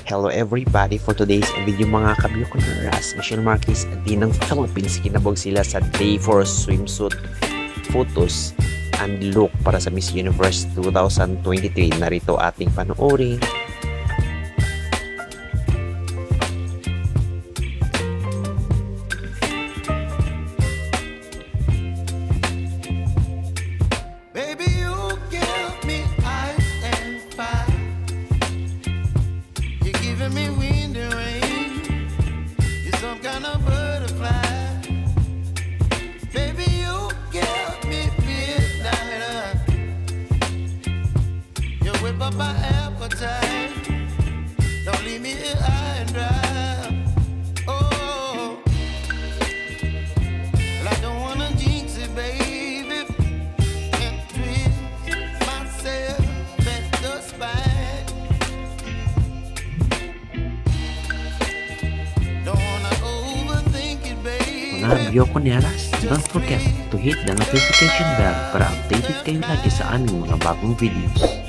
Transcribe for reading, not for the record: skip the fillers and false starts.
Hello everybody, for today's video mga kabyukoneras, Michelle Marquez at Dinang Philippines, kinabog sila sa day 4 swimsuit photos and look para sa Miss Universe 2023. Narito ating panoorin. Me wind and rain, you're some kind of butterfly. Baby, you give me midnight. You whip up my appetite. Don't leave me here high and dry. Oh, well, I don't wanna jinx it, baby, and twist myself at the spine. Mga Bioconeras, don't forget to hit the notification bell para updated kayo lagi sa aming mga bagong videos.